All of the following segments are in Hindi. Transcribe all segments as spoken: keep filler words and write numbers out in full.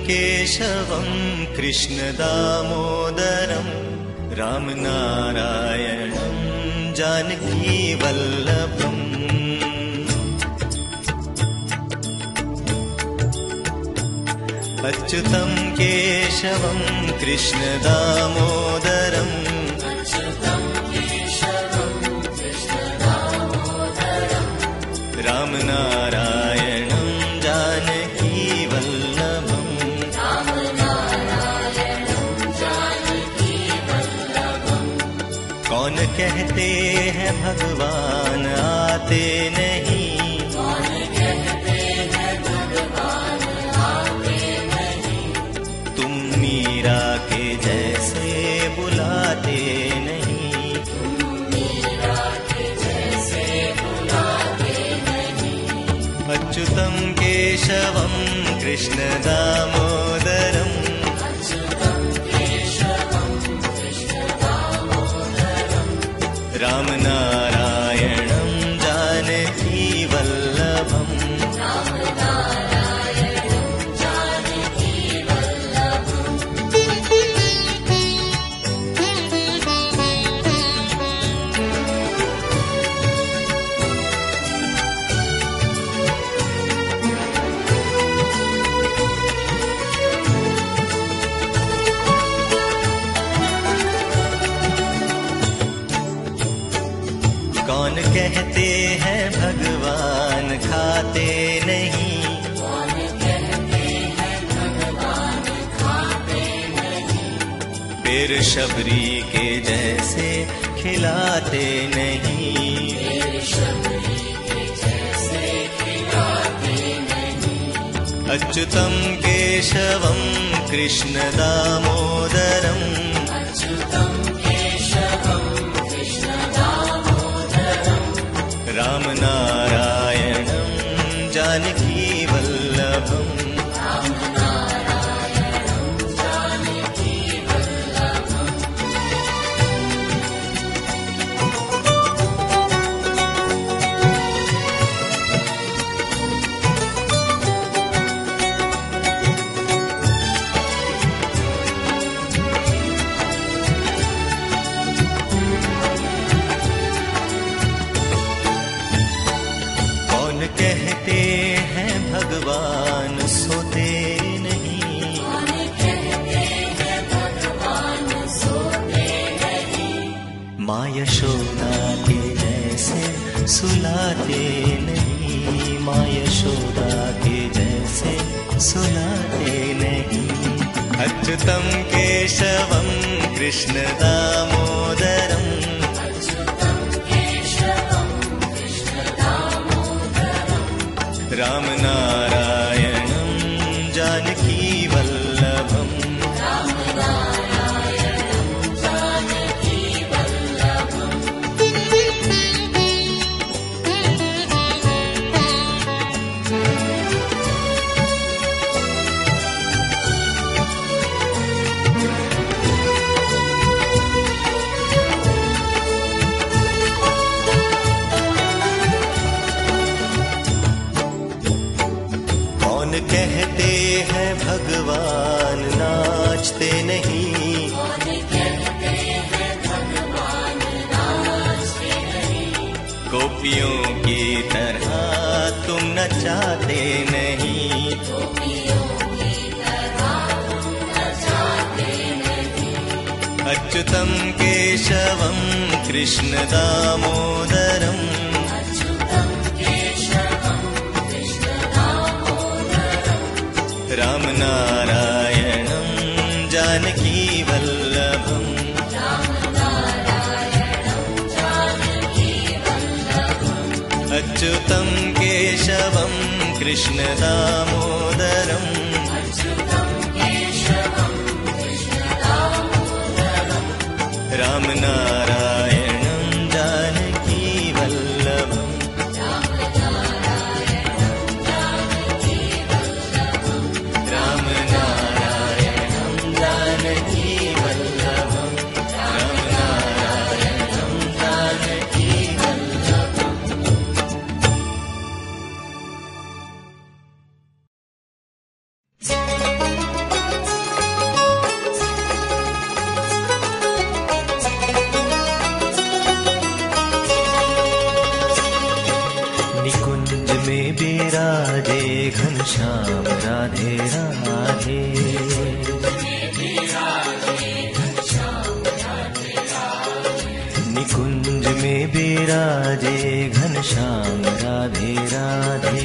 केशवं कृष्ण दामोदरं राम नारायणं जानकी वल्लभम् अच्युतं केशवं कृष्ण दामोदरं राम नारायणं जानकी वल्लभम् कौन कहते हैं भगवान आते नहीं, कौन कहते हैं भगवान आते नहीं, तुम मीरा के जैसे बुलाते नहीं, तुम मीरा के जैसे बुलाते नहीं। अच्युतं केशवं कृष्ण दामोदरम् राम नारायणं जानकी वल्लभम् राम नारायणं जानकी वल्लभम्। कौन कहते हैं भगवान खाते नहीं, कौन कहते हैं भगवान खाते नहीं, पेड़ शबरी के जैसे खिलाते नहीं, पेड़ शबरी के जैसे खिलाते नहीं। अच्युतं केशवं कृष्ण दामोदरम् अच्युतं केशवं राम नारायणं जानकी वल्लभम् राम नारायणं जानकी वल्लभम्। कहते हैं भगवान सोते नहीं, कौन कहते हैं भगवान सोते नहीं, माँ यशोदा के जैसे सुलाते नहीं, माँ यशोदा के जैसे सुलाते नहीं। अच्युतं केशवं कृष्ण दामोदरम् राम नारायणं जानकी वल्लभम् राम नारायणं जानकी वल्लभम्। कहते हैं भगवान नाचते नहीं, कौन कहते हैं भगवान नाचते नहीं, गोपियों की तरह तुम नचाते नहीं, गोपियों की तरह तुम नचाते नहीं। अच्युतं केशवं कृष्ण दामोदरम् राम नारायणं जानकी वल्लभम् राम नारायणं जानकी वल्लभम्। अच्युतं केशवं कृष्ण दामोदरम् अच्युतं केशवं कृष्ण दामोदरम् राम नारायणं जानकी वल्लभम् Thank you. में बिराजे घनश्याम राधे राधे। निकुंज में बिराजे घनश्याम राधे राधे।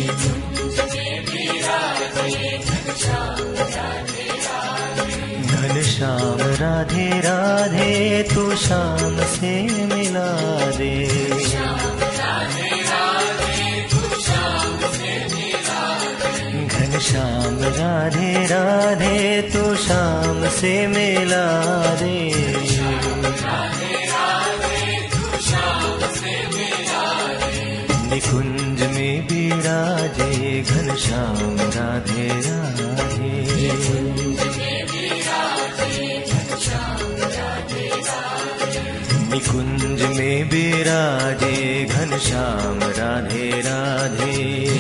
घनश्याम राधे राधे तू श्याम से मिला दे। घनश्याम राधे राधे तू श्याम से मिला दे। निकुंज में बिराजे घनश्याम राधे राधे। निकुंज में बिराजे घनश्याम राधे राधे।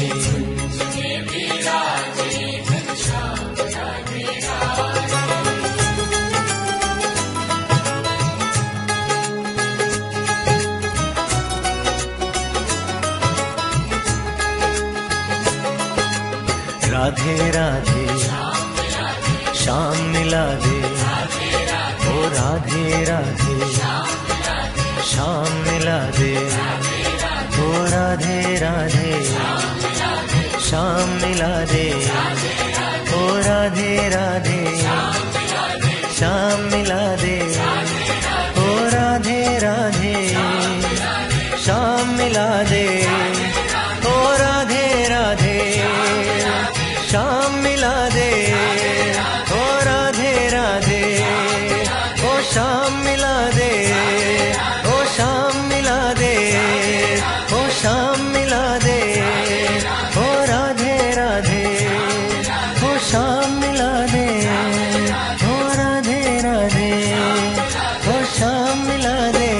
राधे राधे श्याम मिला दे। ओ राधे राधे श्याम मिला दे। ओ राधे राधे श्याम मिला दे। ओ राधे राधे श्याम मिला दे। ओ राधे राधे श्याम मिला दे। ओ राधे राधे श्याम मिला दे। ओ राधे राधे ओ श्याम मिला दे। ओ श्याम मिला दे। ओ श्याम मिला दे। ओ राधे राधे ओ श्याम मिला दे। ओ राधे राधे ओ श्याम मिला दे।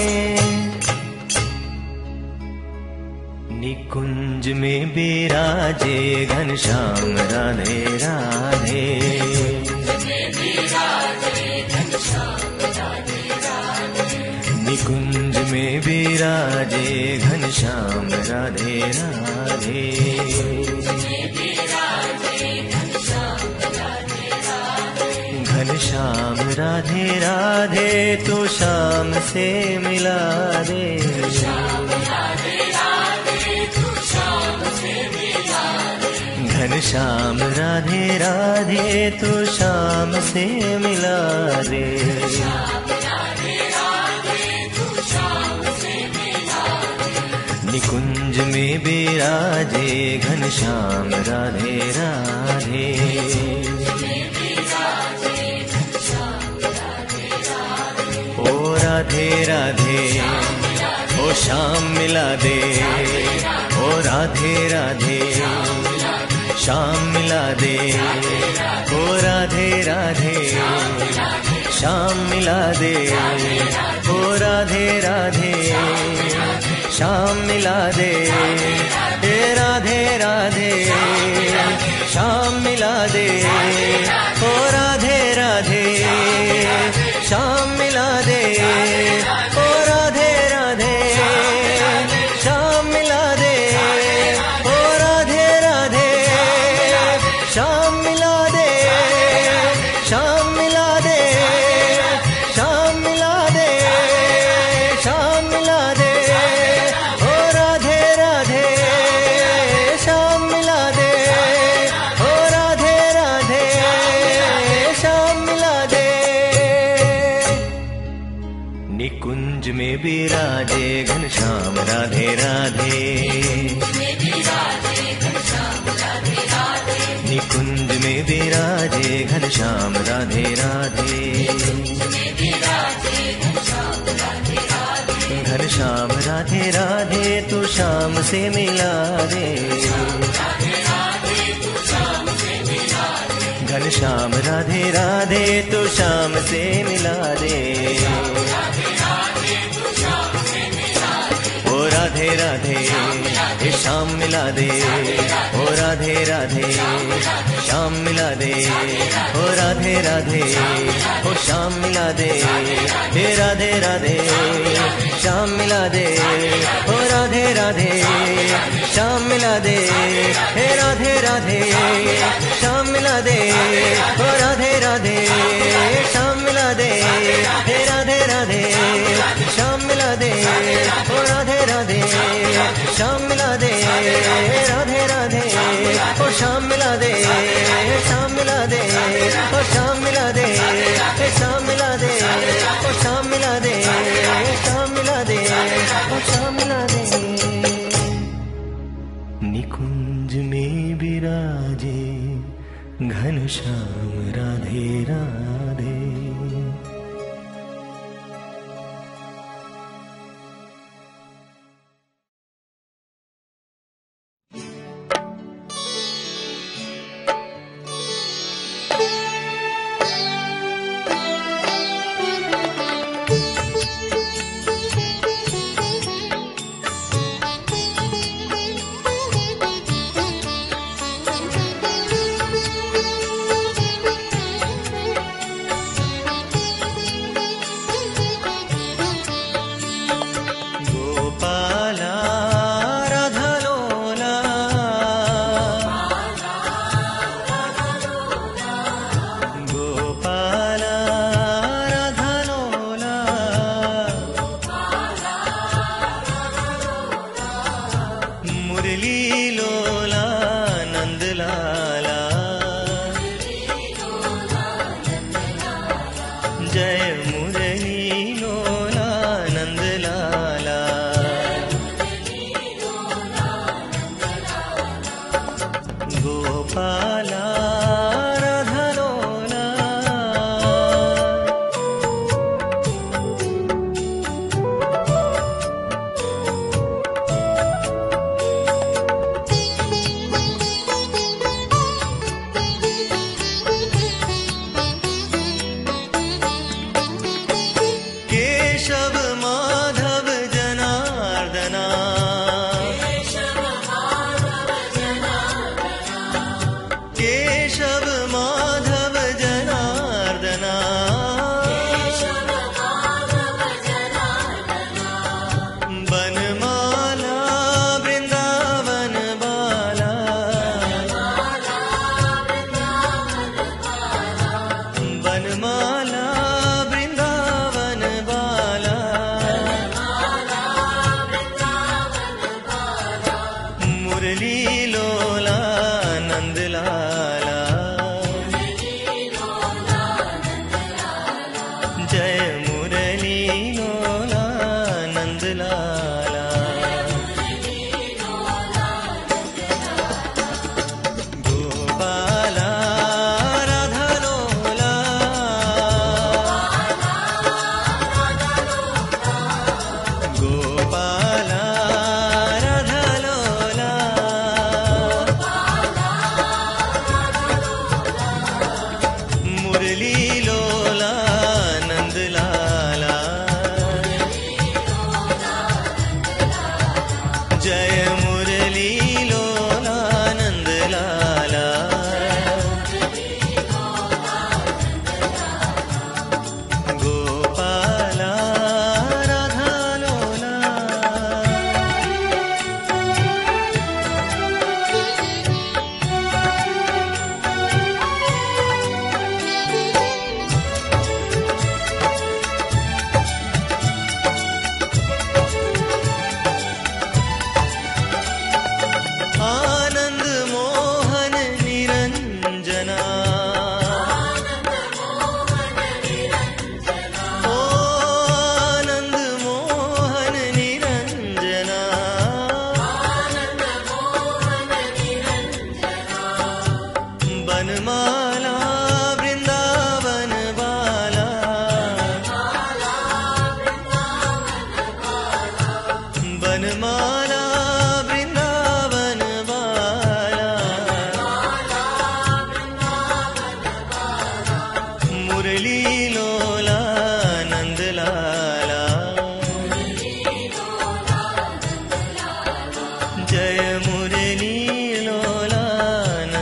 निकुंज में बिराजे घनश्याम राधे राधे। निकुंज में बिराजे घनश्याम राधे राधे। घनश्याम राधे राधे तू श्याम से मिला दे। घनश्याम राधे राधे तू श्याम से मिला दे। निकुंज में बिराजे घनश्याम राधे राधे। ओ राधे राधे ओ श्याम मिला दे। ओ राधे राधे श्याम मिला दे। ओ राधे राधे श्याम मिला दे। ओ राधे राधे श्याम मिला दे। हे राधे राधे श्याम मिला दे। ओ राधे राधे श्याम मिला दे। ओ राधे राधे श्याम मिला दे। ओ राधे राधे श्याम मिला दे। श्याम मिला दे। श्याम मिला दे। श्याम मिला दे। ओ राधे राधे श्याम मिला दे। ओ राधे राधे श्याम मिला दे। निकुंज में बिराजे घनश्याम राधे राधे। निकुंज में बिराजे घनश्याम राधे राधे। घनश्याम राधे राधे तू श्याम से मिला दे। घनश्याम राधे राधे तू श्याम से मिला दे। ओ राधे राधे श्याम मिला दे। ओ राधे राधे राधे श्याम मिला दे, ओ राधे राधे ओ श्याम मिला दे, हे राधे राधे श्याम मिला दे, ओ राधे राधे श्याम मिला दे, हे राधे राधे श्याम मिला दे, ओ राधे राधे श्याम मिला दे, हे राधे राधे श्याम मिला दे, ओ राधे राधे श्याम मिला दे, राधे राधे ओ श्याम मिला दे, श्याम मिला दे ओ श्याम मिला दे, श्याम मिला दे ओ श्याम मिला दे, श्याम मिला दे ओ श्याम मिला दे। निकुंज में विराजे घनश्याम राधे राधे। जय मुरली लोला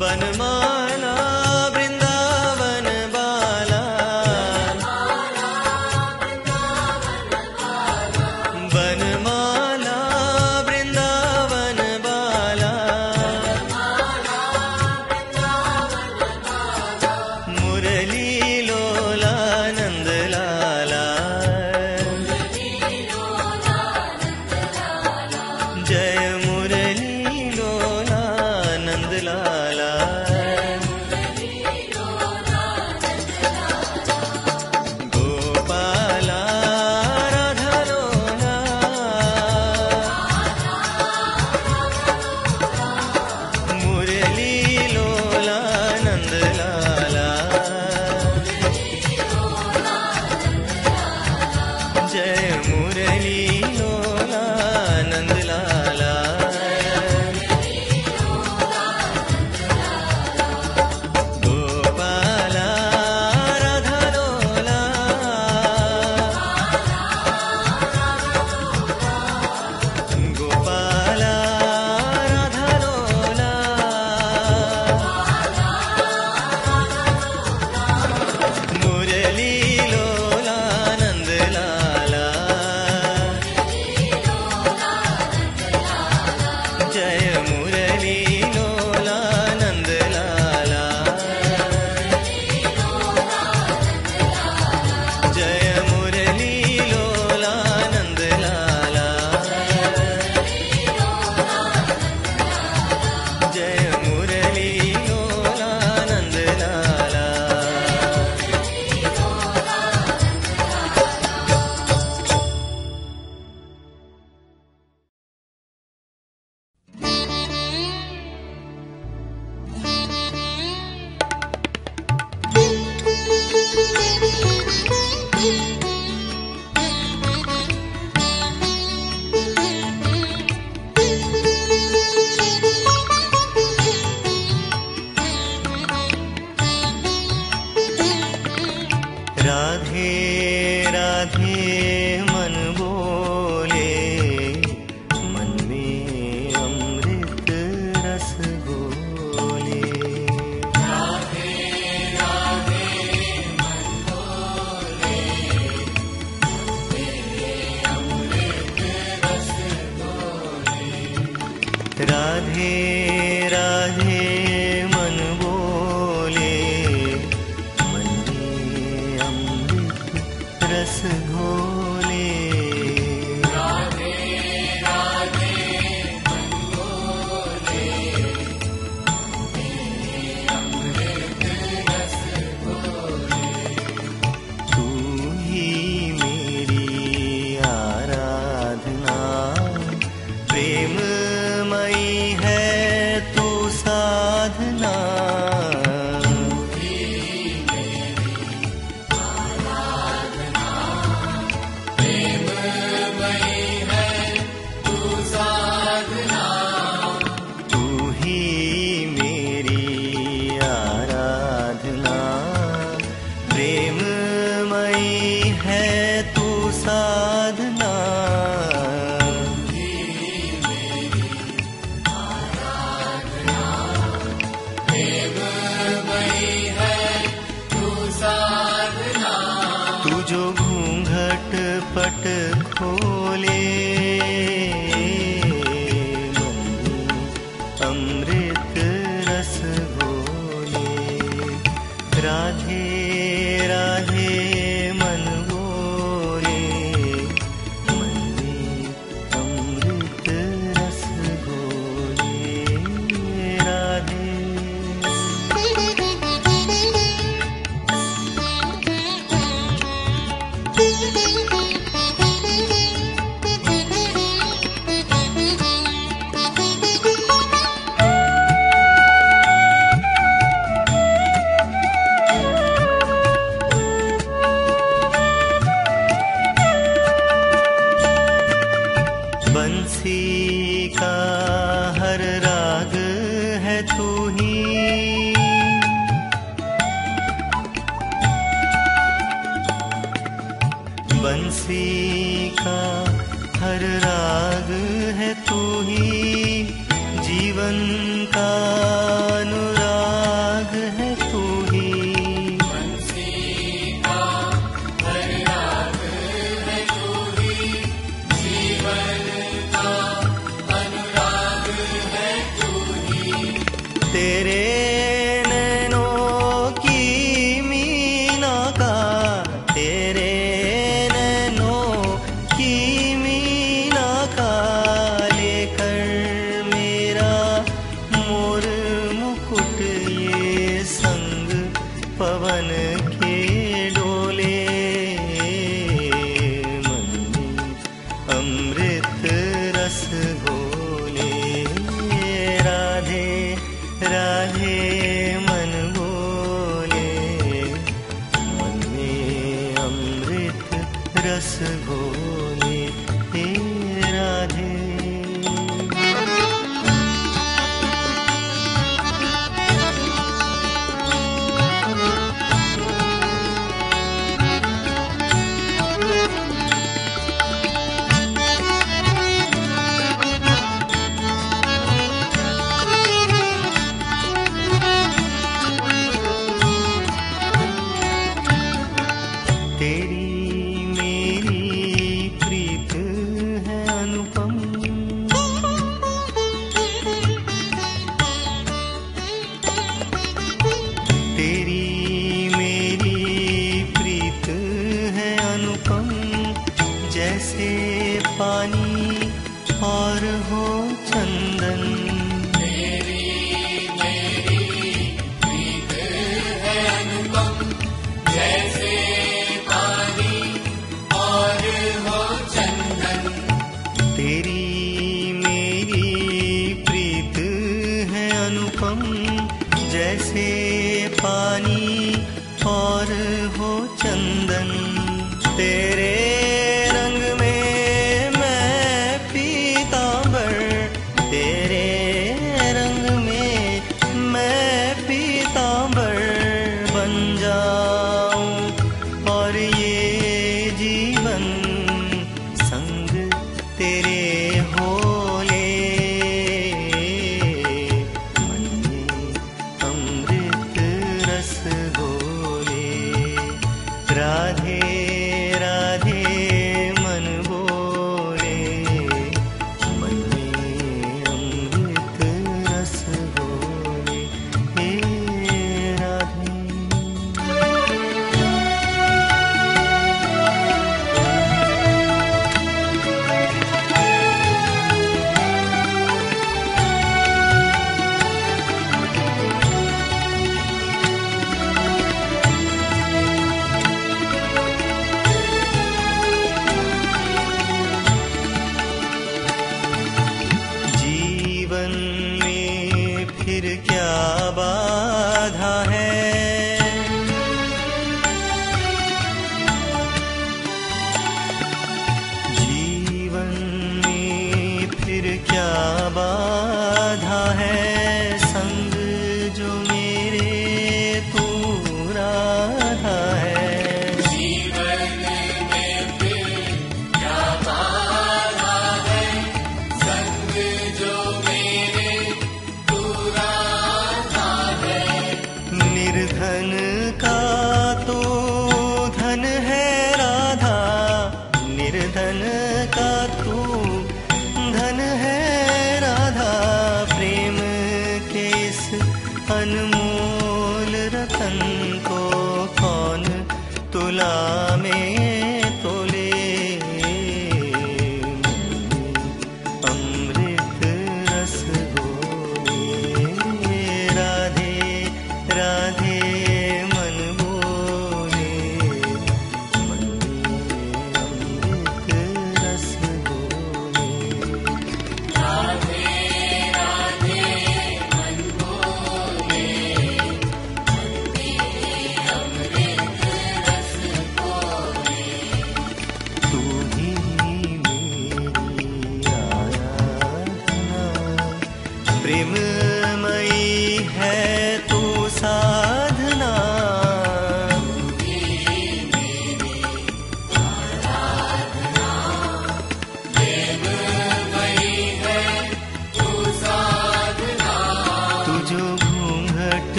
बनमाला वृंदावन बाला, बनमाला वृंदावन बाला, मुरली लोला नंद लाला, जय मुरली लोला नंद लाला, गोपाला राधा लोला, मुरली लोला नंद लाला, जय मुरली लोला नंद लाला, गोपाला राधा लोला, गोपाला राधा लोला, मुरली लोला नंद लाला, जय मुरली लोला नंद लाला, जय मुरली लोला नंद लाला, जय मुरली लोला नंद लाला। राधे राधे मन बोले, मन में अमृत रस घोले, राधे राधे मन बोले, अमृत रस घोले, राधे राधे मन बोले, मन में अमृत रस घोले, राधे राधे मन बोले, अमृत रस घोले, तू ही मेरी आराधना, प्रेममयी है तू साधना, तू ही मेरी आराधना, प्रेममयी है तू साधना, तू जो घूंघट पट खोले, मन में अमृत रस घोले, राधे राधे मन बोले, मन में अमृत रस घोले, राधे। बंसी का हर राग है तू ही, बंसी का हर राग है तू ही, जीवन का अनुराग पवन के डोले, मन में अमृत रस घोले। राधे राधे मन बोले, मन में अमृत रस घोले। हे राधे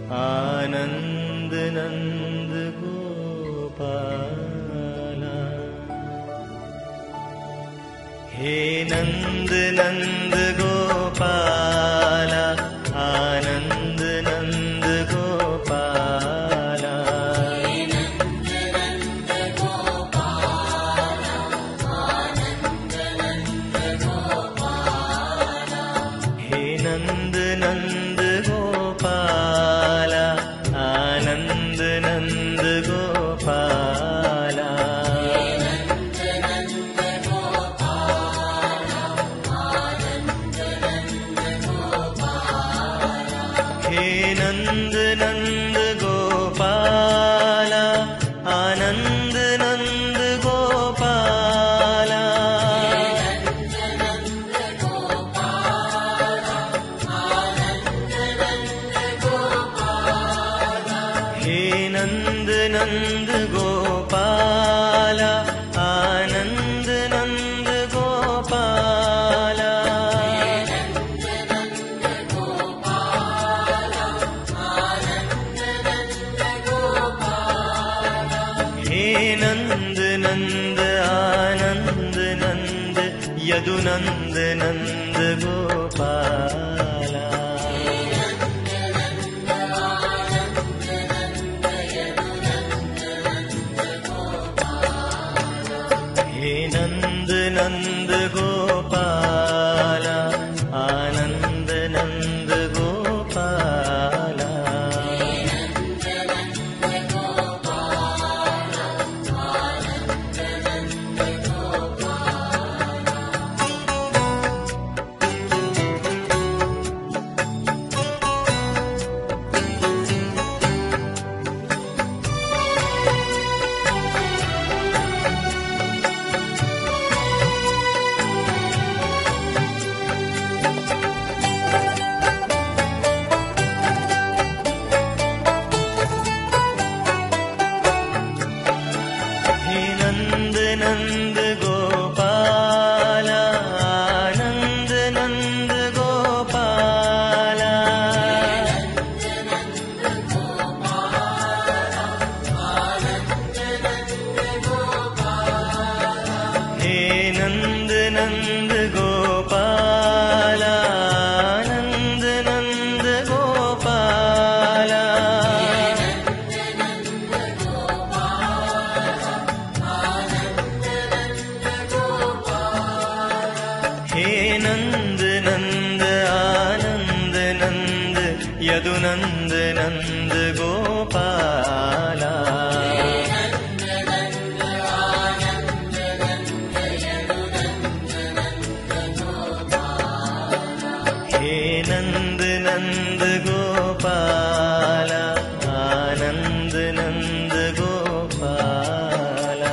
आनंद नंद गोपाला। हे नंद नंद गोपाला, आनंद नंद गोपाला। हे नंद नंद गोपाला, आनंद नंद गोपाला। हे नंद नंद गोपाला, आनंद नंद गोपाला। हे नंद नंद गोपाला, आनंद नंद गोपाला। हे नंद नंद आनंद नंद यदुनंद नंद गोपाला। हे नंद नंद गोपाला, आनंद नंद गोपाला। हे नंद नंद गोपाला, आनंद नंद गोपाला। हे नंद नंद गोपाला, आनंद नंद गोपाला। हे नंद नंद आनंद नंद यदुनंद नंद गोपाला। हे नंद नंद गोपाला, आनंद नंद गोपाला।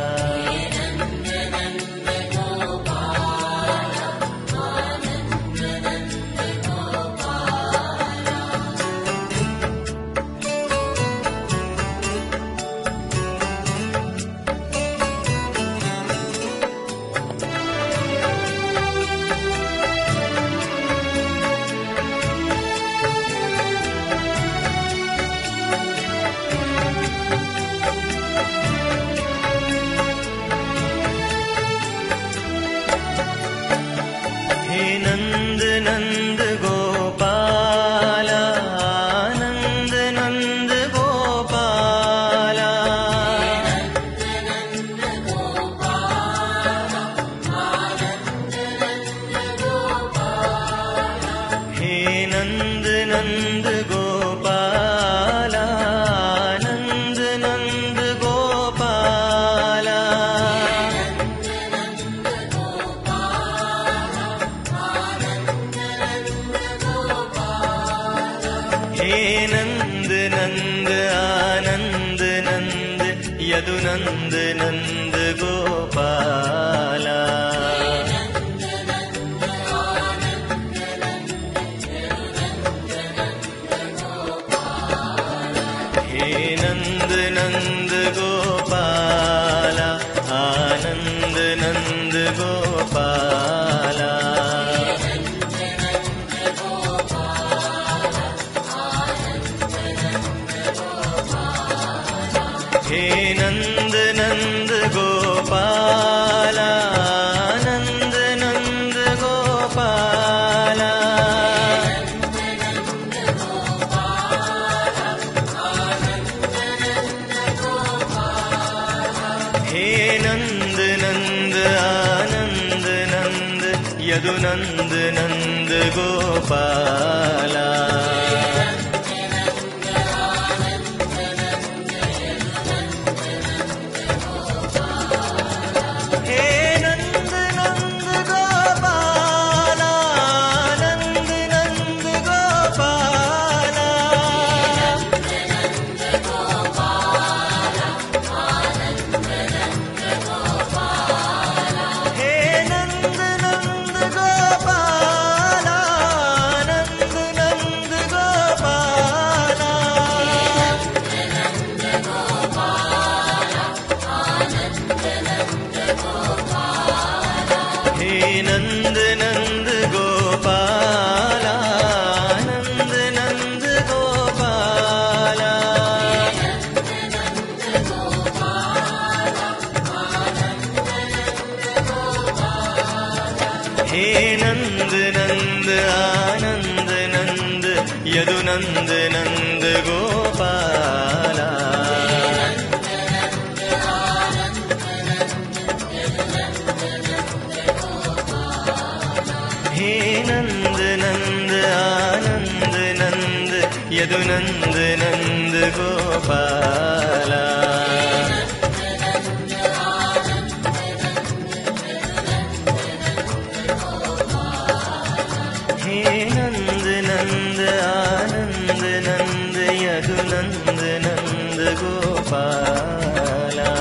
हे नंद नंद गोपाला, आनंद नंद गोपाला। हे नंद नंद गोपाला, आनंद नंद गोपाला। हे नंद नंद आनंद नंद यदुनंद नंद गोपाला। हे नंद नंद गोपाला, आनंद नंद गोपाला। हे नंद नंद गोपाला, नंद नंद गोपाला, हे नंद नंद आनंद नंद यदु नंद नंद गोपाला, यदु नंद नंद गोपाला, हे नंद नंद आनंद नंद यदु नंद नंद गोपाला, हे नंद नंद आनंद नंद यदु नंद नंद गोपाला,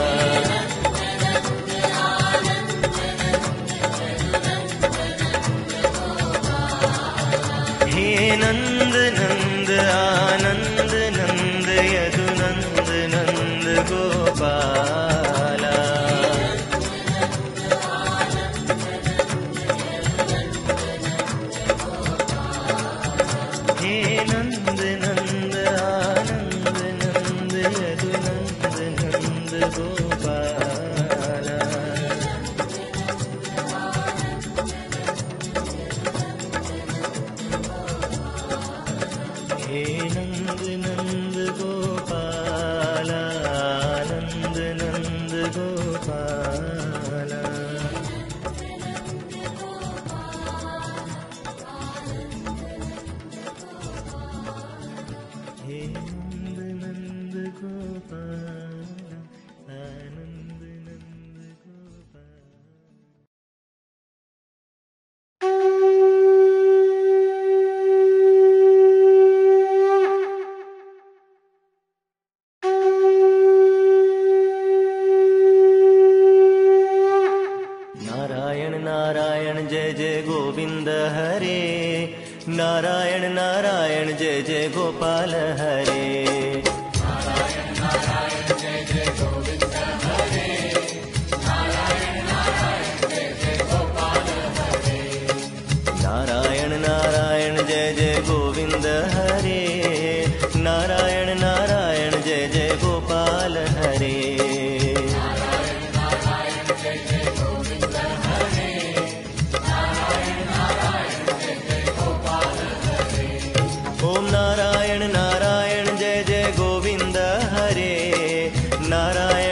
हे नंद नंद आनंद नंद यदु नंद नंद गोपाला, हे नंद नंद आनंद नंद यदु नंद नंद गोपाला, हे नंद नंद गोपाला, नंद नंद गोपाला, हे नंद नंद गोपाला, आनंद नंद गोपाला। नारायण नारायण जय जय गोविंद हरे, नारायण नारायण जय जय गोपाल हरे, नारायण नारायण जय जय गोविंद हरे, नारायण नारायण जय जय गोपाल हरे, नारायण नारायण जय जय गोविंद हरे, नारायण नारायण जय जय गोपाल हरे, नारायण नारायण जय जय गोविंद हरे, नारायण नारायण जय जय गोपाल हरे, ओम नारायण नारायण जय जय गोविंद हरे, नारायण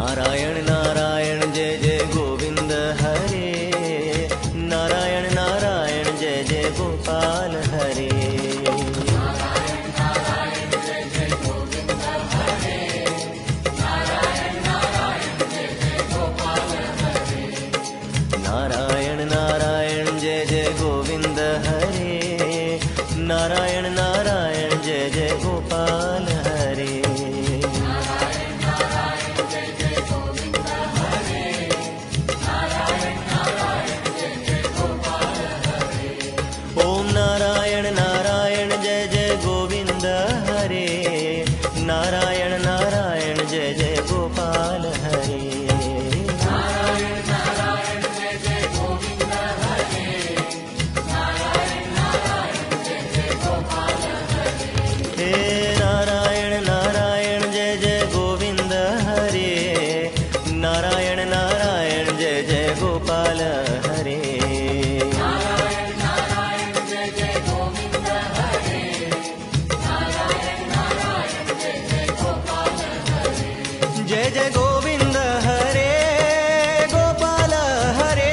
नारायण नारायण जय जय गोविंद हरे, नारायण नारायण जय जय गोपाल हरे। नारायण नारायण जय जय गोविंद हरे, नारायण नारायण जय जय गोपाल हरे। नारायण नारायण जय जय गोविंद हरे, नारायण नारायण जय जय गोपाल हरे। नारायण नारायण जय जय गोविंद हरे, नारायण नारायण जय जय गोपाल हरे। ओम नारायण नारायण जय जय गोविंद हरे, नारायण नारायण जय जय गोपाल हरे। नारायण नारायण जय जय गोविंद हरे, नारायण नारायण जय जय गोपाल हरे। हे नारायण नारायण जय जय गोविंद हरे, नारायण नारायण जय जय गोपाल हरे। नारायण नारायण जय जय गोविंद हरे, नारायण नारायण जय जय गोपाल हरे। जय जय गोविंद हरे गोपाल हरे,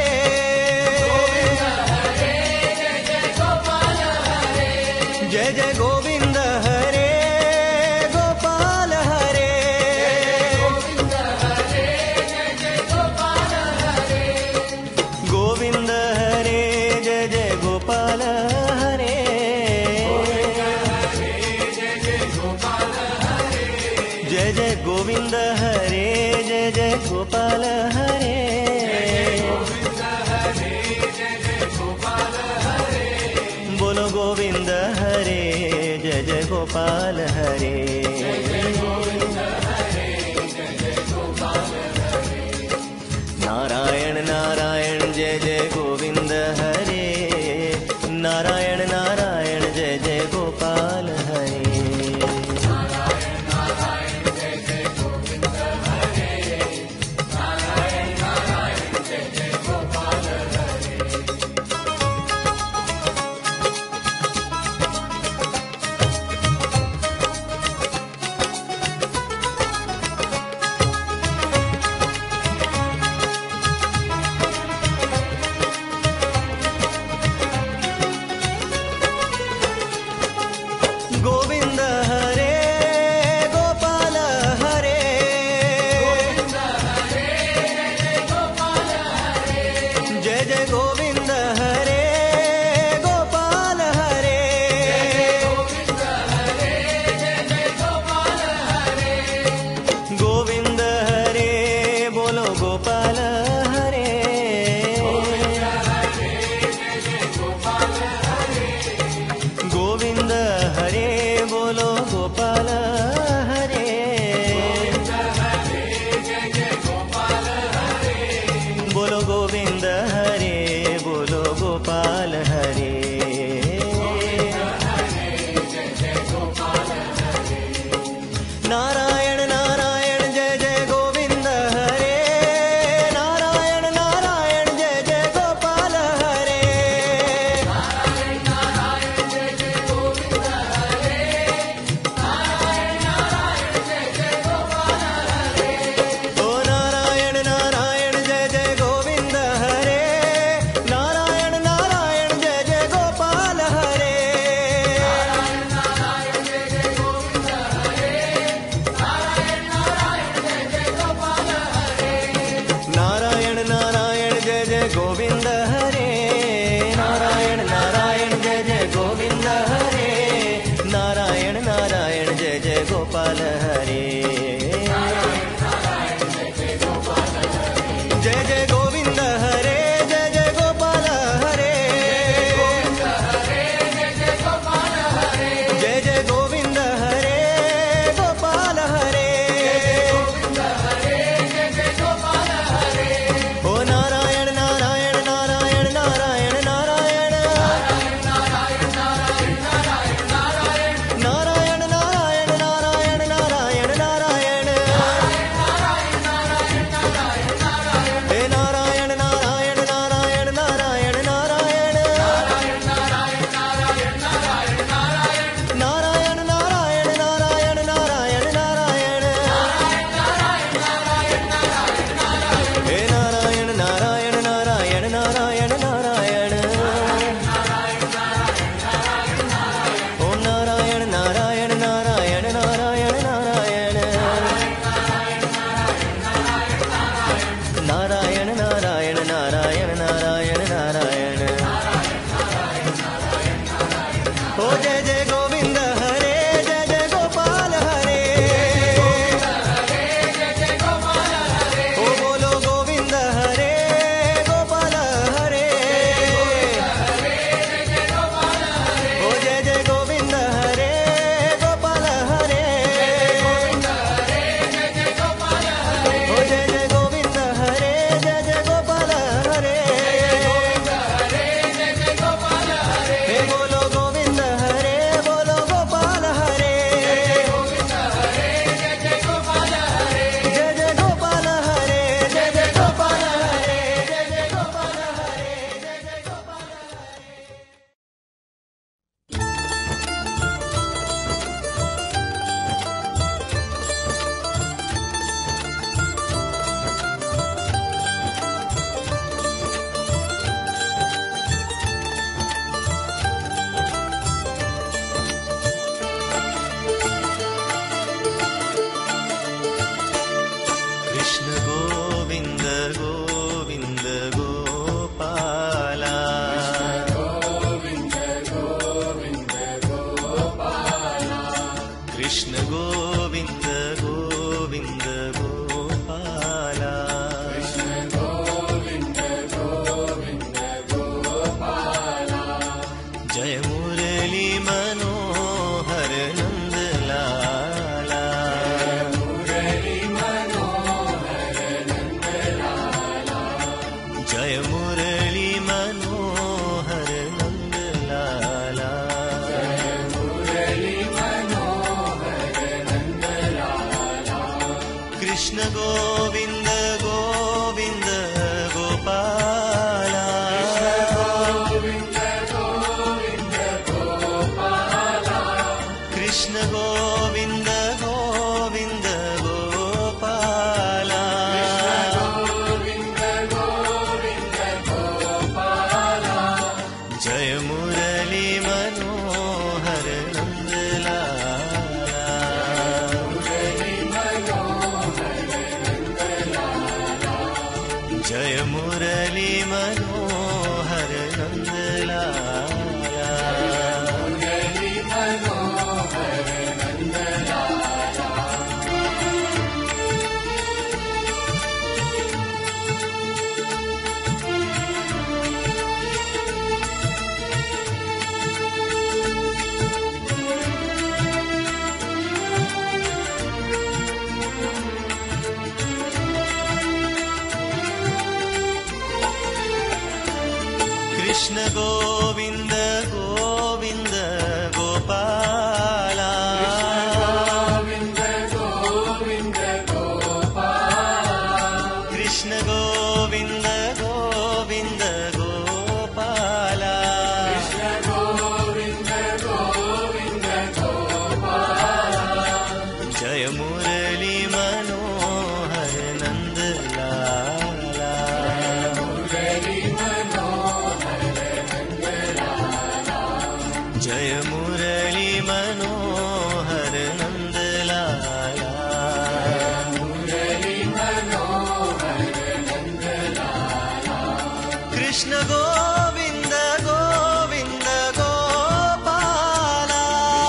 हरे जय जय गोपाल हरे, जय जय गोविंद हरे गोपाल हरे। गोविंद हरे जय जय गोपाल हरे, गोविंद हरे जय जय गोपाल हरे, हरे जय जय गोपाल हरे, जय जय गोविंद हरे जय जय गोपाल हरे। गोविंद हरे जय जय गोपाल हरे, बोलो गोविंद हरे जय जय गोपाल हरे। गोविंद हरे जय जय गोपाल हरे। नारायण नारायण जय जय गोविंद हरे, नारायण नारायण जय जय गोपाल हरे। नारायण नारायण जय जय गोविंद हरे, नारायण नारायण जय जय गोपाल हरे। ಕೃಷ್ಣ ಗೋವಿಂದ ಗೋವಿಂದ ಗೋಪಾಲ ಕೃಷ್ಣ ಗೋವಿಂದ ಗೋವಿಂದ ಗೋಪಾಲ ಜಯ ಮುರಳಿ ಮನೋಹರ ನಂದ ಲಾಲ ಜಯ ಮುರಳಿ ಮನೋಹರ ನಂದ ಲಾಲ ಕೃಷ್ಣ ಗೋವಿಂದ ಗೋವಿಂದ ಗೋಪಾಲ ಕೃಷ್ಣ ಗೋವಿಂದ ಗೋವಿಂದ ಗೋಪಾಲ ಜಯ ಮುರಳಿ ಮನೋಹರ ನಂದ ಲಾಲ ಜಯ ಮುರಳಿ ಮನೋಹರ ನಂದ ಲಾಲ ಕೃಷ್ಣ ಗೋವಿಂದ ಗೋವಿಂದ ಗೋಪಾಲ ಕೃಷ್ಣ ಗೋವಿಂದ ಗೋವಿಂದ ಗೋಪಾಲ ಜಯ ಮುರಳಿ ಮನೋಹರ ನಂದ ಲಾಲ ಜಯ ಮುರಳಿ ಮನೋಹರ ನಂದ ಲಾಲ ಕೃಷ್ಣ ಗೋವಿಂದ ಗೋವಿಂದ ಗೋಪಾಲ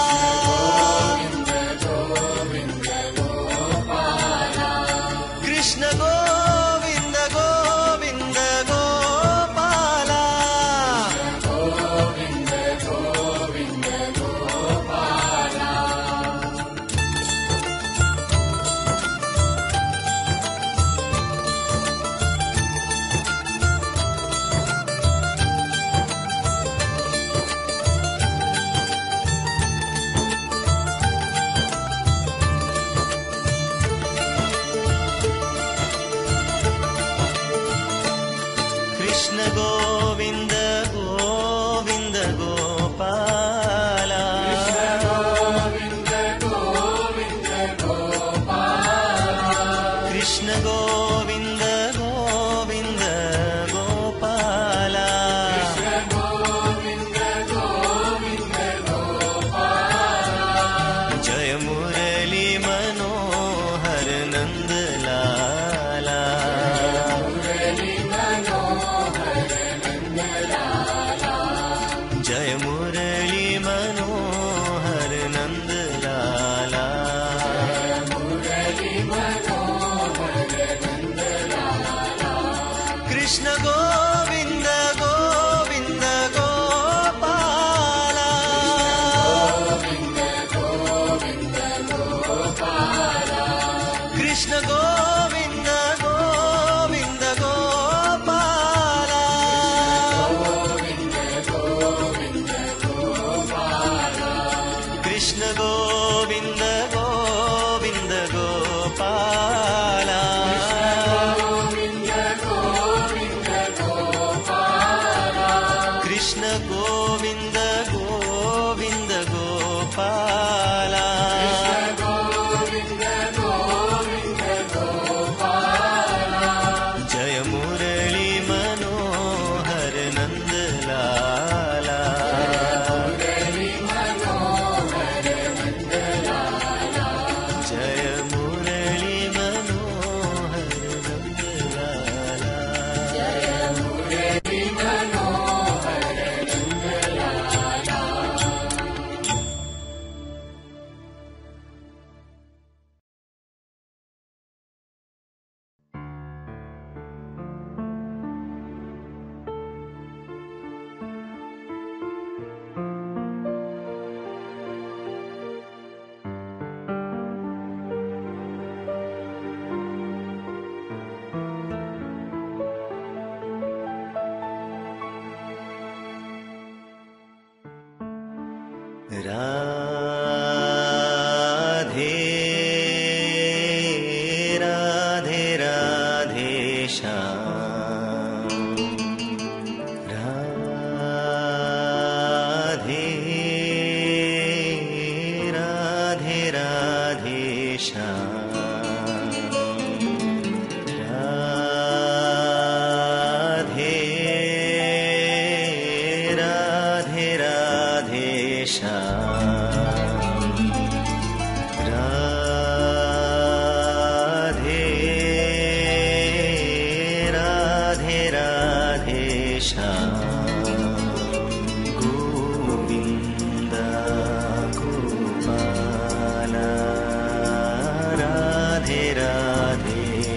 ಕೃಷ್ಣ ಗೋವಿಂದ ಗೋವಿಂದ ಗೋಪಾಲ ಕೃಷ್ಣ ಗೋವಿಂದ ಗೋವಿಂದ ಗೋಪಾಲ ಕೃಷ್ಣ ಗೋವಿಂದ ಗೋವಿಂದ ಗೋಪಾಲ ಜಯ ಮುರಳಿ ಮನೋಹರ ನಂದ ಲಾಲ ಜಯ ಮುರಳಿ ಮನೋಹರ ನಂದ ಲಾಲ Krishna Govinda Govinda Gopala Krishna Govinda Govinda Gopala Krishna Govinda Govinda Gopala Krishna Govinda Govinda Gopala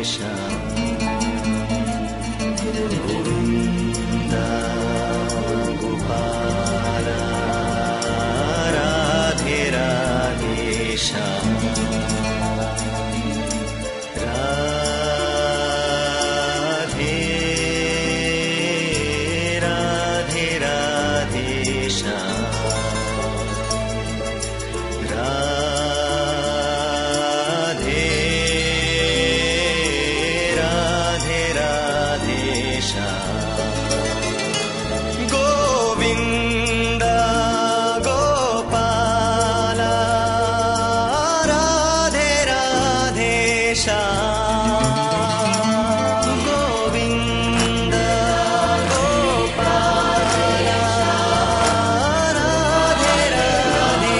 Govinda Gopala Radhe Radhe Shyam Radhe Radhe Radhe Shyam Radhe Radhe Radhe Shyam Govinda Gopala Radhe Radhe Shyam Govinda Gopala Radhe Radhe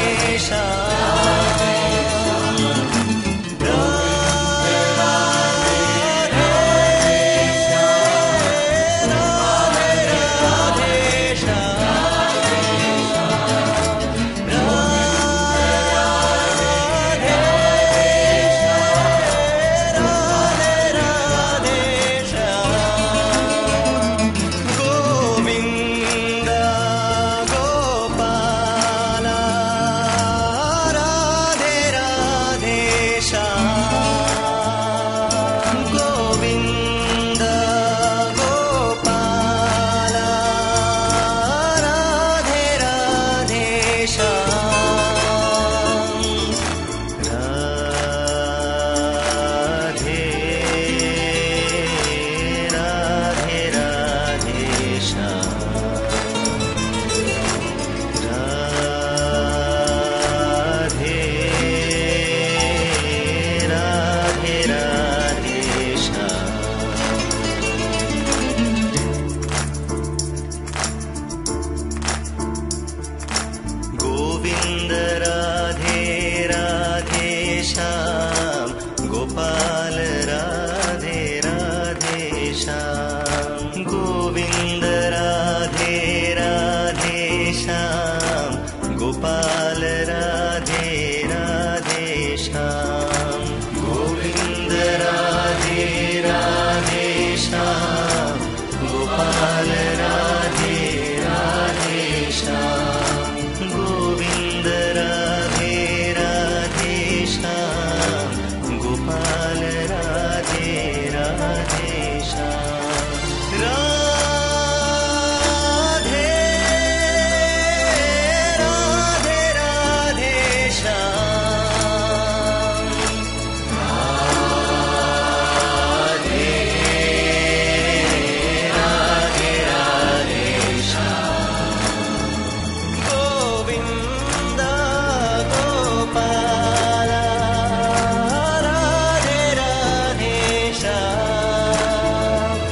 Shyam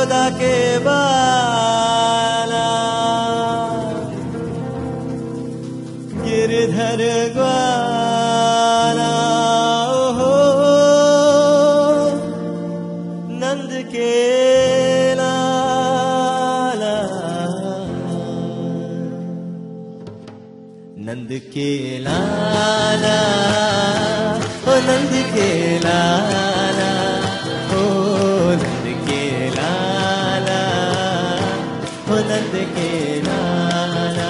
Yashoda के बाला गिरधर ग्वाला हो नंद के लाला नंद के लाला ओ नंद के लाला ओ नंद के लाला ओ नंद के लाला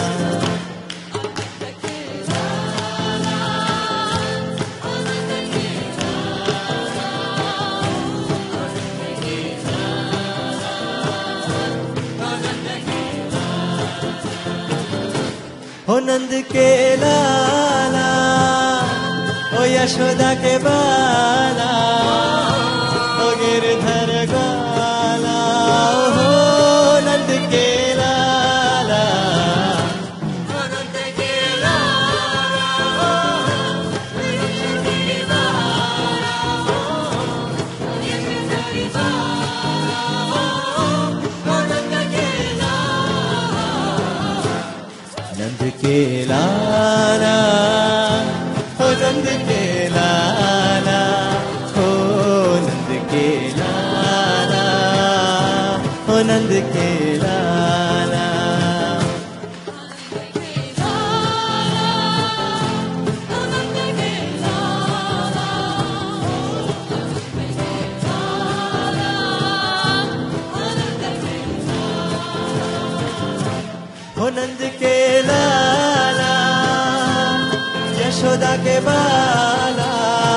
ओ नंद के लाला ओ यशोदा के बाला ओ गिरधर ग्वाला हो नंद के लाला ओ नंद के लाला ओ यशोदा के बाला हो गिरधर ग्वाला हो नंद के लाला नंद के लाला ओ नंद के लाला ओ नंद के लाला ओ नंद के लाला ओ नंद के लाला यशोदा के बाला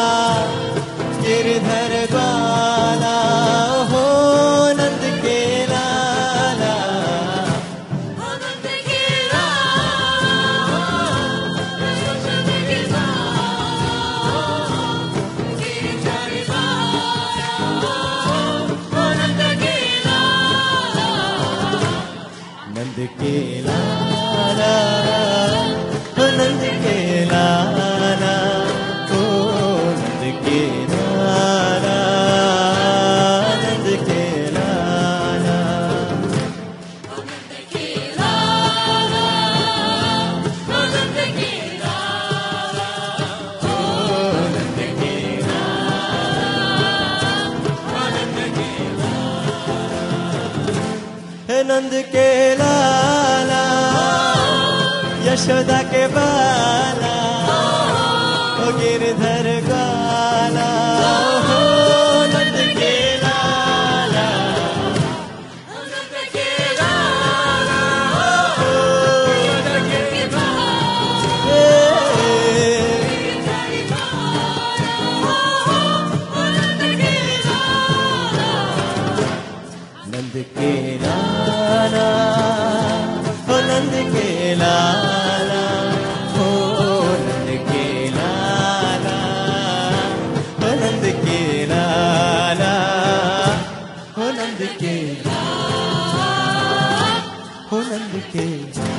गिरधर ग्वाला हो नंद के लाला ओ नंद के लाला यशोदा के बाला गिरधर ग्वाला हो नंद के लाला नंद के लाला ओ नंद के लाला ओ नंद के लाला नंद के लाला ओ नंद के लाला ओ नंद के लाला ओ नंद के लाला ओ नंद के लाला हे नंद के लाला यशोदा के बाला ओ गिरधर ग्वाला हो नंद के लाला ओ नंद के लाला ओ नंद के बाला गिरधर ग्वाला हो नंद के लाला नंद के लाला ओ नंद के लाला ओ नंद के लाला ओ नंद के लाला ओ नंद के ओ नंद के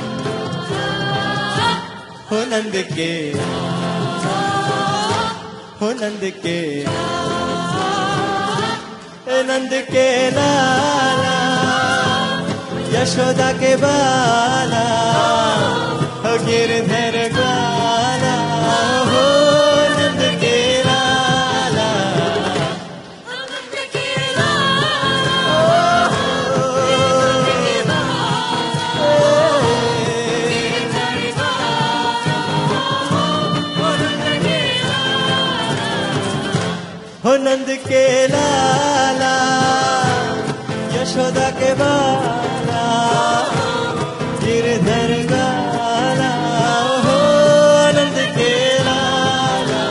ओ नंद के ओ नंद के नंद के लाला यशोदा के बाला हो गिरधर ग्वाला हो नंद के लाला नंद के लाला हो नंद के लाला गिरधर ग्वाला हो नंद के लाला हो नंद के लाला यशोदा के बाला गिरधर ग्वाला हो नंद के लाला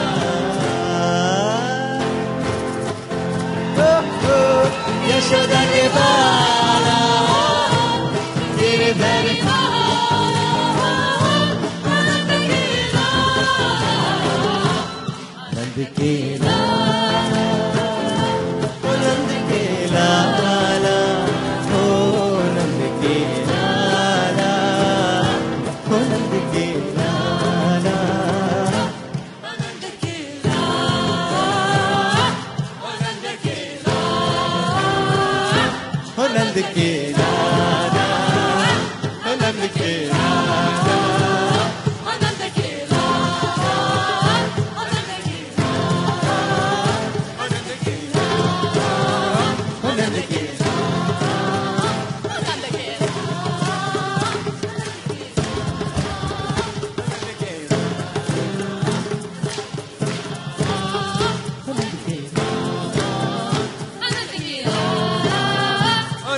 ओ हो यशोदा के बाला गिरधर ग्वाला हो नंद के लाला नंद के लाला ओ नंद के लाला ओ नंद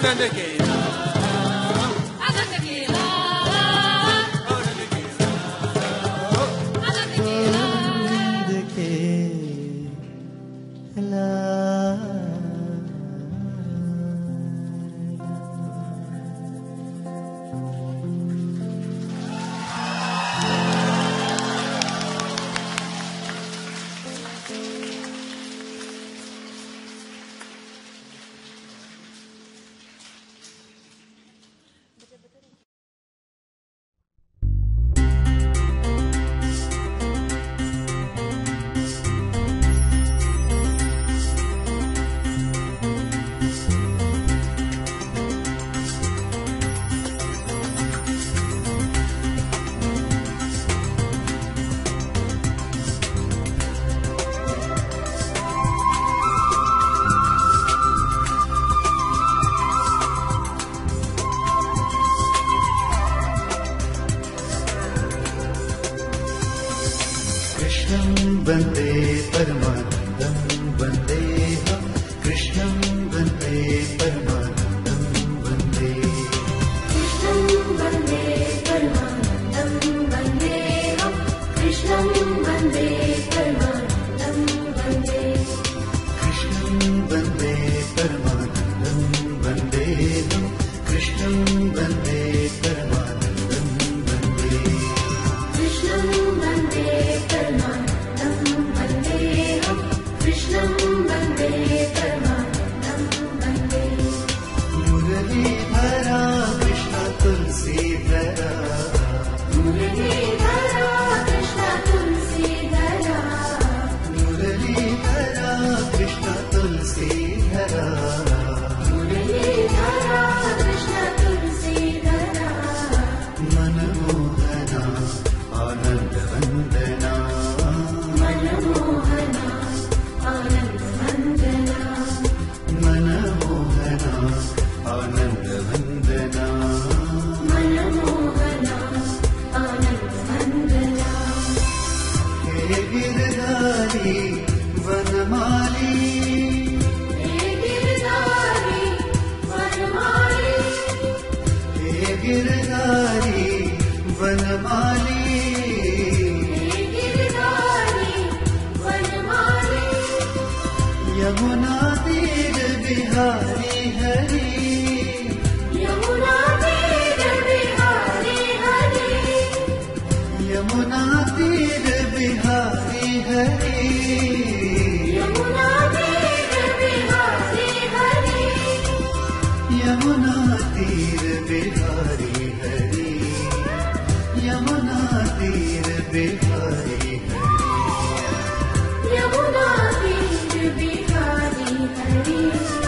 वन्दे परमानन्दं वन्देऽहं कृष्णं वन्दे परमानन्दं वन्दे कृष्णं वन्दे परमानन्दं वन्देऽहं कृष्णं वन्दे परमानन्दं वन्दे कृष्णं वन्दे परमानन्दं वन्देऽहं कृष्णं वन्दे परमानन्दं वन्दे कृष्णं वन्दे परमानन्दं वन्देऽहं कृष्णं वन्दे परमानन्दं वन्दे मुरलीधरा कृष्ण तुलसीधरा मुरलीधरा कृष्ण तुलसीधरा मुरलीधरा कृष्ण तुलसीधरा मुरलीधरा कृष्ण तुलसीधरा मनमोहना आनन्दवन्दना मनमोहना आनन्दवन्दना मनमोहना आनन्दवन्दना मनमोहना आनन्दवन्दना हे गिरधारी वनमाली हे गिरधारी वनमाली हे गिरधारी वनमाली हे गिरधारी वनमाली यमुना तीर बिहारी हरि यमुना तीर बिहारी हरि यमुना तीर बिहारी हरि यमुना तीर बिहारी हरि यमुना तीर बिहारी हरि यमुना तीर बिहारी हरि यमुना तीर बिहारी हरि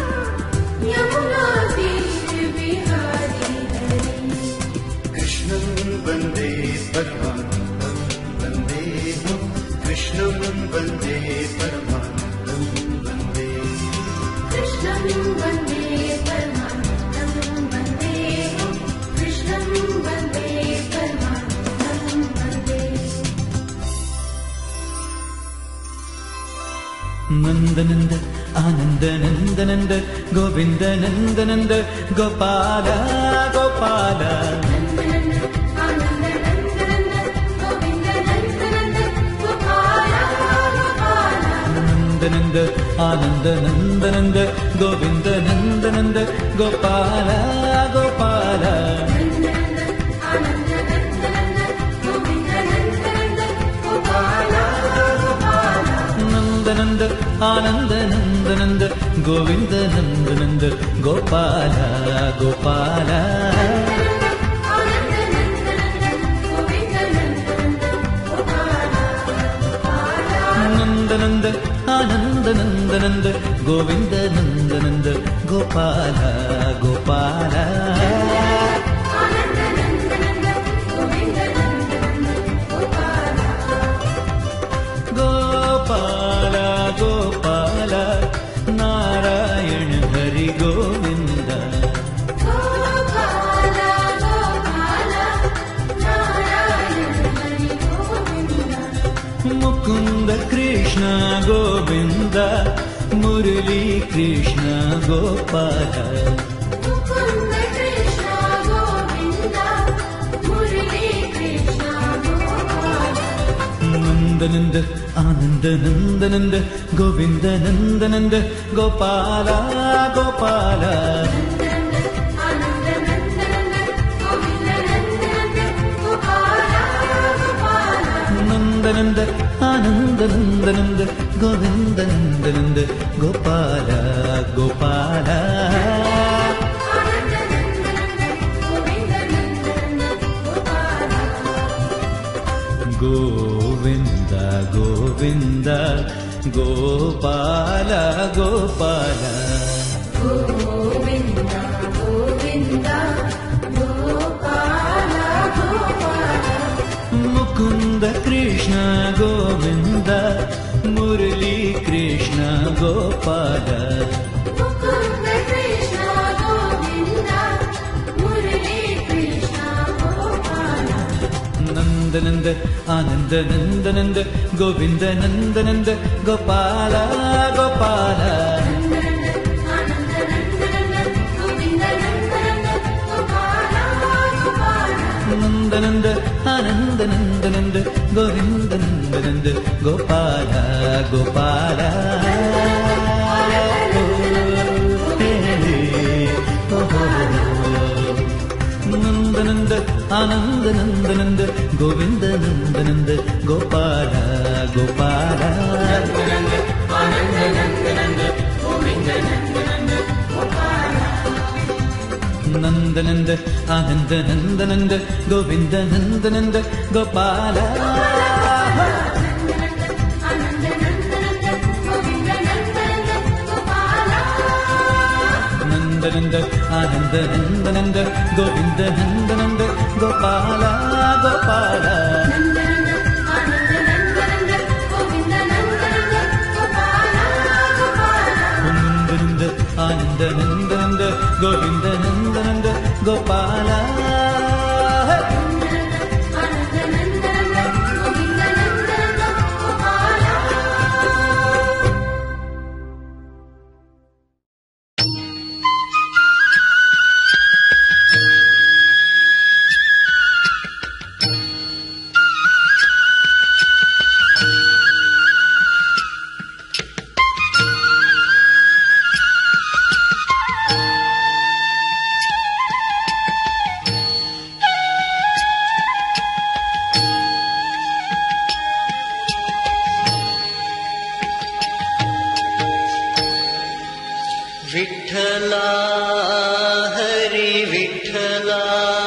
यमुना तीर बिहारी हरि कृष्णं वन्दे परमानन्दं वन्देऽहं कृष्णं वन्दे परमानन्दं वन्दे कृष्णं वन्दे परमानन्दं वन्देऽहं कृष्णं वन्दे परमानन्दं वन्दे नंद नंद आनंद नंद नंद गोविंद नंद नंद गोपाल गोपाल नन्द नन्द आनन्द नन्द नन्द गोविन्द नन्द नन्द गोपाल गोपाल नंद नंद आनंद नंद नंद गोविंद नंद नंद गोपाल गोपाल नन्द नन्द आनन्द नन्द नन्द गोविन्द नन्द नन्द गोपाल गोपाल नंद नंद आनंद नंद नंद गोविंद नंद नंद गोपाल गोपाल आनन्द नन्द नन्द गोविन्द नन्द नन्द गोपाल गोपाल नंद नंद आनंद नंद नंद गोविंद नंद नंद गोपाल गोपाल आनन्द नन्द नन्द गोविन्द नन्द नन्द गोपाल गोपाल गोपाल नारायण हरि गोविंद गोपाल गोपाल नारायण हरि गोविन्द मुकुंद कृष्ण गोविंद मुरली Krishna Gopal Mukund Nand Anand Nand Nand Govinda Nand Nand Gopala Gopala Nand Nand Anand Nand Nand Govinda Nand Nand Gopala Gopala Govinda Govinda Gopala Gopala Govinda Govinda Gopala Gopala Mukunda Krishna Govinda Murali Krishna Gopala Mukunda Krishna Govinda Murali Krishna Gopala Nand Nand Anand Nand Nand Govinda Nand Nand Gopala Gopala Nand Nand Anand Nand Nand Govinda Nand Nand Gopala Gopala Nand Nand Anand Nand Nand Govinda Nand Nand Gopala Gopala Anand Nand Nand Govinda Nand Nand Gopala Nand Nand Anand Nand Nand Govinda Nand Nand Gopala Nand Nand Anand Nand Nand Govinda Nand Nand Gopala Gopala Nand Anand Nand Nand Govinda Nand Nand Gopala Vitthala Hari Vitthala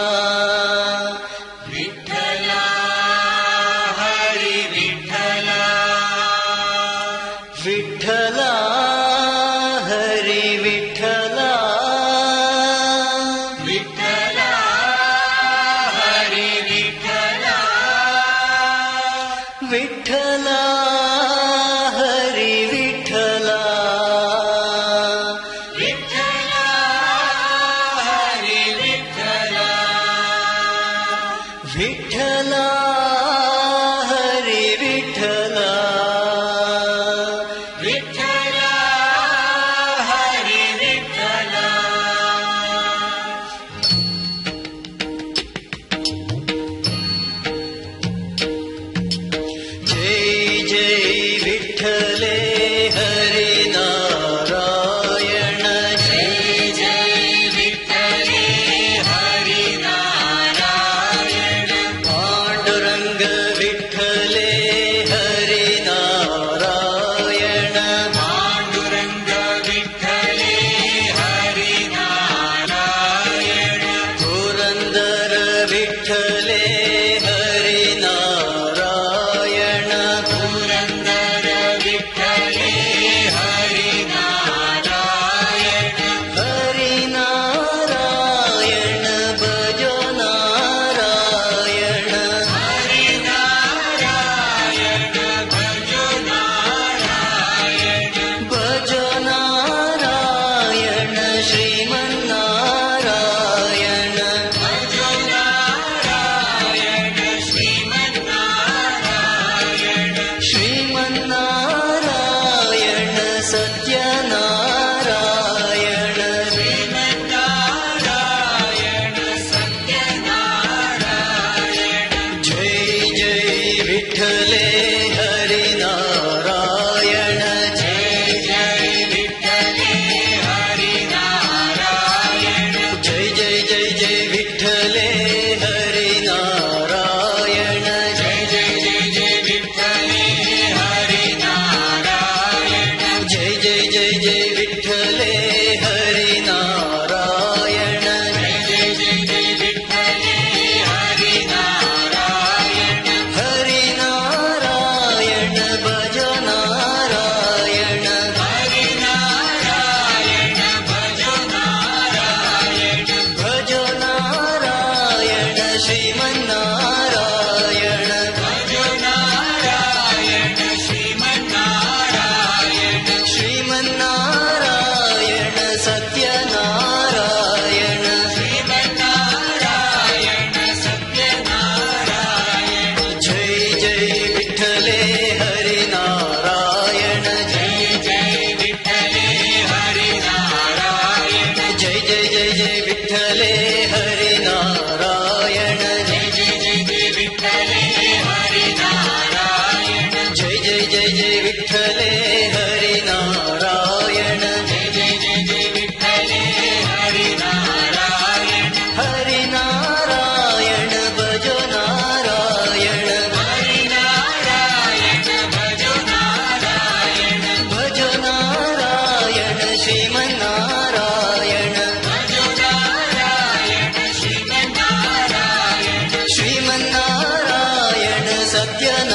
Vitthala Hari Vitthala Vitthala Hari Vitthala Vitthala Hari Vitthala Vitthala Hari Vitthala Vitthala Hari Vitthala Vitthala Hari Vitthala Jai Jai Vitthale Hari Narayana Jai Jai Vitthale Hari Narayana Panduranga Vitthala Satyanarayan